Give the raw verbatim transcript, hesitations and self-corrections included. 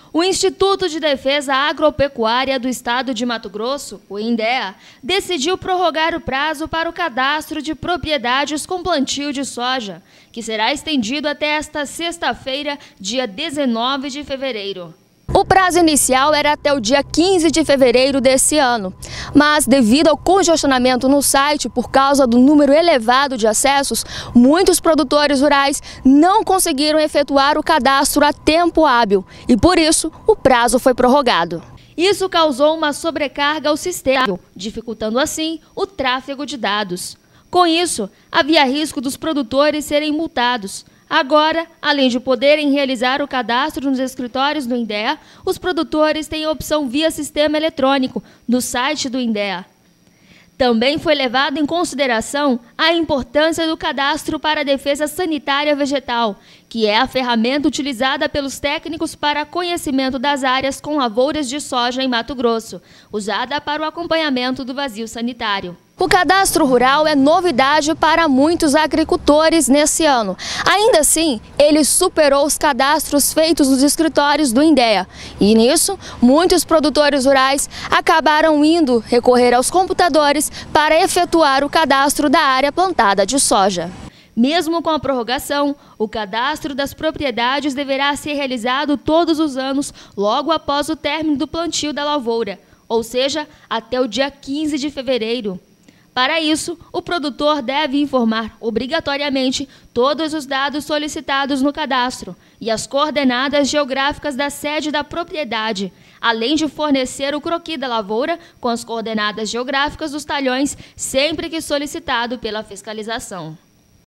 O Instituto de Defesa Agropecuária do Estado de Mato Grosso, o INDEA, decidiu prorrogar o prazo para o cadastro de propriedades com plantio de soja, que será estendido até esta sexta-feira, dia dezenove de fevereiro. O prazo inicial era até o dia quinze de fevereiro desse ano, mas devido ao congestionamento no site por causa do número elevado de acessos, muitos produtores rurais não conseguiram efetuar o cadastro a tempo hábil e por isso o prazo foi prorrogado. Isso causou uma sobrecarga ao sistema, dificultando assim o tráfego de dados. Com isso, havia risco dos produtores serem multados. Agora, além de poderem realizar o cadastro nos escritórios do INDEA, os produtores têm a opção via sistema eletrônico no site do INDEA. Também foi levado em consideração a importância do cadastro para a defesa sanitária vegetal, que é a ferramenta utilizada pelos técnicos para conhecimento das áreas com lavouras de soja em Mato Grosso, usada para o acompanhamento do vazio sanitário. O cadastro rural é novidade para muitos agricultores nesse ano. Ainda assim, ele superou os cadastros feitos nos escritórios do INDEA. E nisso, muitos produtores rurais acabaram indo recorrer aos computadores para efetuar o cadastro da área plantada de soja. Mesmo com a prorrogação, o cadastro das propriedades deverá ser realizado todos os anos, logo após o término do plantio da lavoura, ou seja, até o dia quinze de fevereiro. Para isso, o produtor deve informar obrigatoriamente todos os dados solicitados no cadastro e as coordenadas geográficas da sede da propriedade, além de fornecer o croquis da lavoura com as coordenadas geográficas dos talhões sempre que solicitado pela fiscalização.